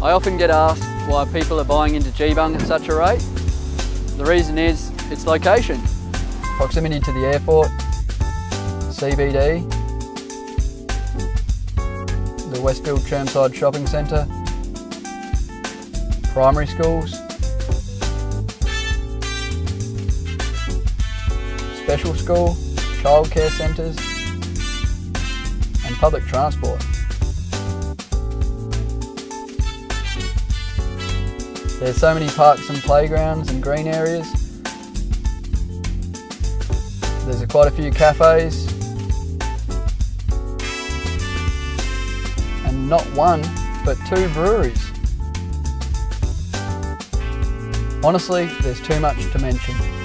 I often get asked why people are buying into Geebung at such a rate. The reason is its location. Proximity to the airport, CBD, the Westfield Chermside shopping centre, primary schools, special school, childcare centres and public transport. There's so many parks and playgrounds and green areas. There's quite a few cafes and not one but 2 breweries. Honestly, there's too much to mention.